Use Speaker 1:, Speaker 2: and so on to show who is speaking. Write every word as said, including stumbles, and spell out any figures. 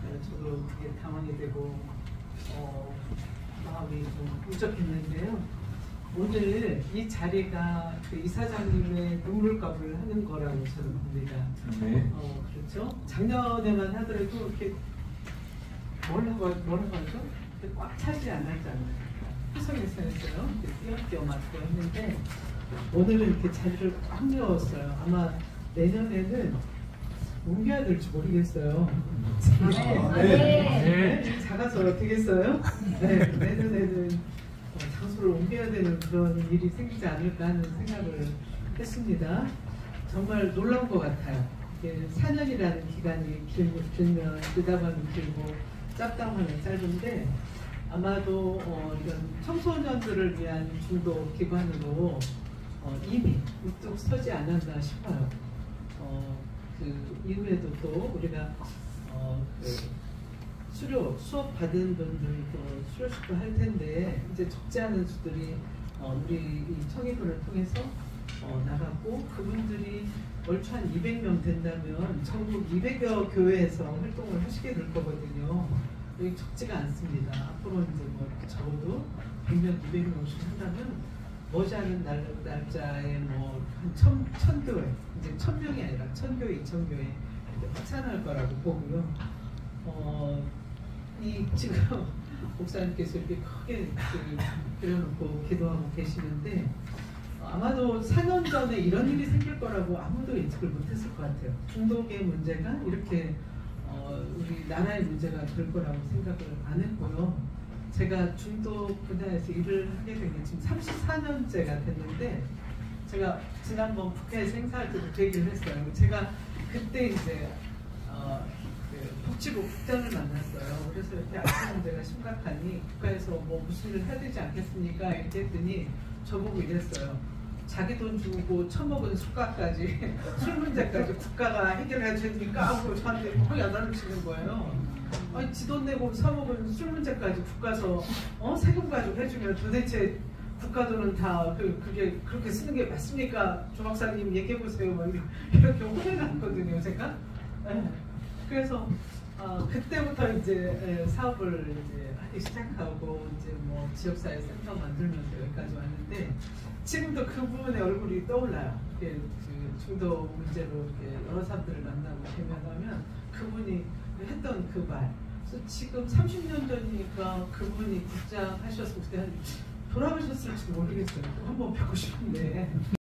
Speaker 1: 저도 되게 당황이 되고 어, 마음이 좀 울적했는데요. 오늘 이 자리가 그 이사장님의 눈물값을 하는 거라고 저는 봅니다.
Speaker 2: 네.
Speaker 1: 어, 그렇죠. 작년에만 하더라도 이렇게 뭐라고, 뭐라고 하죠? 꽉 차지 않았잖아요. 후성에서였어요. 띄엄띄엄 맞고 했는데 오늘은 이렇게 자리를 꽉 메웠어요. 아마 내년에는 옮겨야 될지 모르겠어요.
Speaker 2: 아, 네.
Speaker 1: 네. 작아서 어떻겠어요? 네. 내년에는 장소를 옮겨야 되는 그런 일이 생기지 않을까 하는 생각을 했습니다. 정말 놀라운 것 같아요. 사 년이라는 기간이 길고 길면 느닷없이 길고 짧다하면 짧은데 아마도 어, 이런 청소년들을 위한 중도 기관으로 어, 이미 우뚝 서지 않았나 싶어요. 어, 그 이후에도 또 우리가 어, 그 수료 수업 받은 분들도 수료식도 할 텐데 이제 적지 않은 수들이 어, 우리 이 청의군을 통해서 어, 나갔고 그분들이 얼추 한 이백 명 된다면 전국 이백여 교회에서 활동을 하시게 될 거거든요. 여기 적지가 않습니다. 앞으로 이제 뭐 이렇게 적어도 백 명, 이백 명씩 한다면 머지않은 날, 날짜에 뭐 한 천, 천 교회, 이제 천 명이 아니라 천 교회, 이천 교회 이렇게 확산할 거라고 보고요. 어, 이 지금 목사님께서 이렇게 크게 그려놓고 기도하고 계시는데 아마도 사 년 전에 이런 일이 생길 거라고 아무도 예측을 못했을 것 같아요. 중독의 문제가 이렇게 어, 우리 나라의 문제가 될 거라고 생각을 안 했고요. 제가 중독 분야에서 일을 하게 된 게 지금 삼십사 년째가 됐는데 제가 지난번 국회에서 행사할 때도 그 얘기를 했어요. 제가 그때 이제 어, 그 복지부 국장을 만났어요. 그래서 이렇게 알코올 문제가 심각하니 국가에서 뭐 무슨 일을 해야 되지 않겠습니까? 이렇게 했더니 저보고 이랬어요. 자기 돈 주고 처먹은 술값까지 술 문제까지 국가가 해결해 주니까 하고 저한테 막 야단을 치는 거예요. 아니 지 돈 내고 사먹은 술 문제까지 국가서 어? 세금 가지고 해주면 도대체 국가 돈은 다 그, 그게 그렇게 쓰는 게 맞습니까? 조 박사님 얘기해 보세요. 막 이렇게 혼내놨거든요, 제가. 네. 그래서 어, 그때부터 이제 사업을 이제 하기 시작하고 이제 뭐 지역사회 센터 만들면서 여기까지 왔는데 지금도 그 부분의 얼굴이 떠올라요. 그 중독 문제로 여러 사람들을 만나고 대면하면 그분이 했던 그 말. 그래서 지금 삼십 년 전이니까 그분이 국장 하셨을 때 돌아가셨을지 모르겠어요. 한번 뵙고 싶은데.